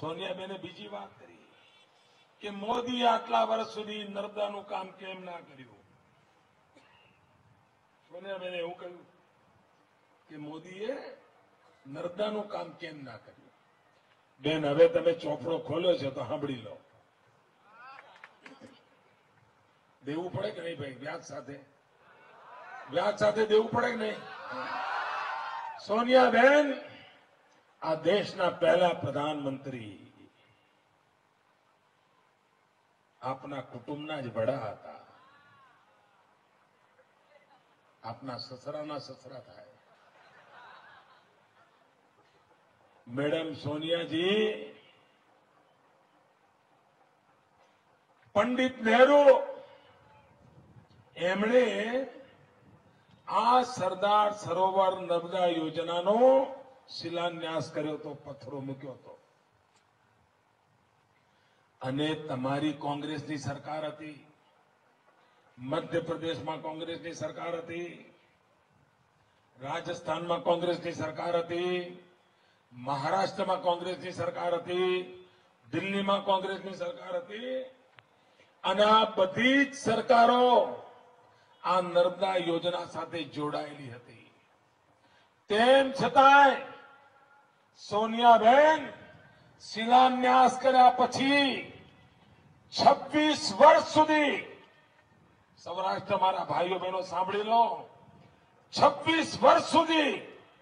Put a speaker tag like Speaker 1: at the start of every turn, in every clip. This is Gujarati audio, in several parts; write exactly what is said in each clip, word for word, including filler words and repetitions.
Speaker 1: સોનિયાબેને બીજી વાત કરી કે મોદી આટલા વર્ષ સુધી નર્મદાનું કામ કેમ ના કર્યું. સોનિયાબેને એવું કહ્યું કે મોદીએ નર્મદાનું કામ કેમ ના કર્યું. બેન, હવે તમે ચોપડો ખોલ્યો છે તો સાંભળી લો. દેવું પડે કે નહીં ભાઈ? વ્યાજ સાથે વ્યાજ સાથે દેવું પડે કે નહીં? સોનિયાબેન આ દેશના પહેલા પ્રધાનમંત્રી આપના કુટુંબના જ વડા હતા. આપના સસરાના સસરા થાય. મેડમ સોનિયાજી, પંડિત નહેરુ એમણે આ સરદાર સરોવર નર્મદા યોજનાનો શિલાન્યાસ કર્યો હતો, પથ્થરો મૂક્યો હતો. અને તમારી કોંગ્રેસની સરકાર હતી, મધ્યપ્રદેશમાં કોંગ્રેસની સરકાર હતી, રાજસ્થાનમાં કોંગ્રેસની સરકાર હતી, મહારાષ્ટ્રમાં કોંગ્રેસની સરકાર હતી, દિલ્હીમાં કોંગ્રેસની સરકાર હતી. અને આ બધી જ સરકારો આ નર્મદા યોજના સાથે જોડાયેલી હતી. તેમ છતાંય સોનિયાબેન શિલાન્યાસ કર્યા પછી છવ્વીસ વર્ષ સુધી, સૌરાષ્ટ્ર મારા ભાઈઓ બહેનો સાંભળી લો, છવ્વીસ વર્ષ સુધી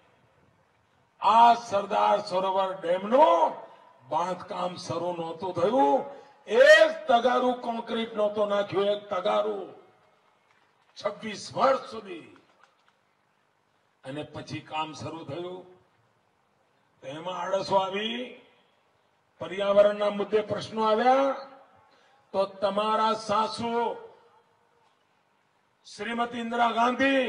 Speaker 1: આ સરદાર સરોવર ડેમનું બાંધકામ શરૂ નહોતું થયું. એક તગારું કોન્ક્રીટ નહોતો નાખ્યું, એક તગારું, છવ્વીસ વર્ષ સુધી. અને પછી કામ શરૂ થયું તો એમાં આળસો આવી, પર્યાવરણના મુદ્દે પ્રશ્નો આવ્યા. તો તમારા સાસુ શ્રીમતી ઇન્દિરા ગાંધી,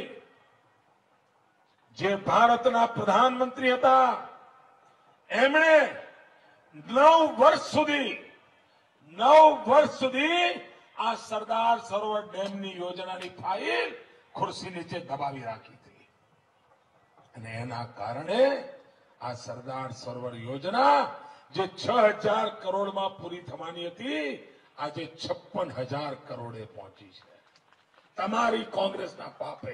Speaker 1: જે ભારતના પ્રધાનમંત્રી હતા, એમણે નવ વર્ષ સુધી નવ વર્ષ સુધી આ સરદાર સરોવર ડેમની યોજનાની ફાઇલ ખુરશી નીચે દબાવી રાખી હતી. અને એના કારણે આ સરદાર સરોવર યોજના જે છ હજાર કરોડમાં પૂરી થવાની હતી, આજે છપ્પન હજાર કરોડે પહોંચી છે, તમારી કોંગ્રેસના પાપે.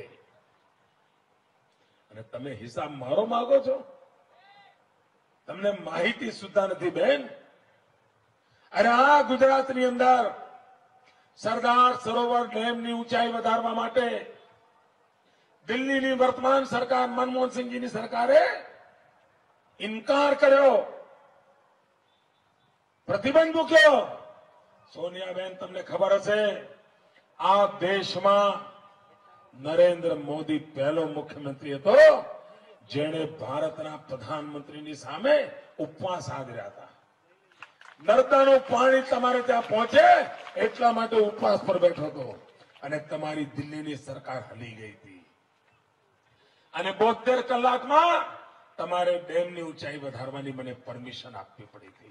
Speaker 1: અને તમે હિસાબ મારો માંગો છો? તમને માહિતી સુદ્ધા નથી બેન. અરે આ ગુજરાતની અંદર સરદાર સરોવર ડેમની ઊંચાઈ વધારવા માટે દિલ્હીની વર્તમાન સરકાર, મનમોહનસિંહજીની સરકારે ઇનકાર કર્યો, પ્રતિબંધ મૂક્યો. સોનિયાબેન, તમને ખબર હશે, આ દેશમાં નરેન્દ્ર મોદી પહેલો મુખ્યમંત્રી હતો જેણે ભારતના પ્રધાનમંત્રીની સામે ઉપવાસ આદર્યા હતા. નર્મદાનું પાણી તમારે ત્યાં પહોંચે એટલા માટે ઉપવાસ પર બેઠો હતો. અને તમારી દિલ્હીની સરકાર હલી ગઈ હતી. અને બોતેર કલાકમાં તમારે ડેમની ઊંચાઈ વધારવાની મને પરમિશન આપવી પડી હતી.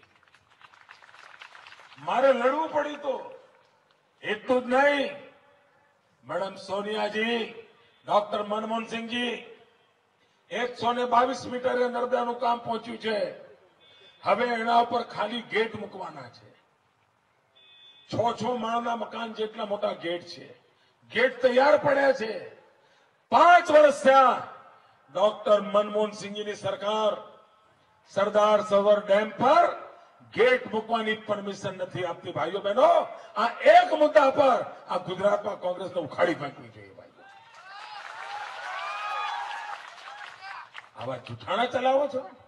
Speaker 1: મારે લડવું પડ્યું હતું. એટલું જ નહીં, મેડમ સોનિયાજી, ડોક્ટર મનમોહનસિંહજી, એકસો ને બાવીસ મીટરે નર્મદાનું કામ પહોંચ્યું છે. હવે એના ઉપર ખાલી ગેટ મૂકવાના છે. છ છ માળના મકાન જેટલા મોટા ગેટ છે. ગેટ તૈયાર પડ્યા છે. પાંચ વર્ષ થયા. ડોક્ટર મનમોહનસિંહજીની સરકાર સરદાર સરોવર ડેમ પર ગેટ મૂકવાની પરમિશન નથી આપતી. ભાઈઓ બહેનો, આ એક મુદ્દા પર આ ગુજરાતમાં કોંગ્રેસને ઉખાડી ફેંકવી જોઈએ. ભાઈઓ, આવા જૂઠાણા ચલાવો છો.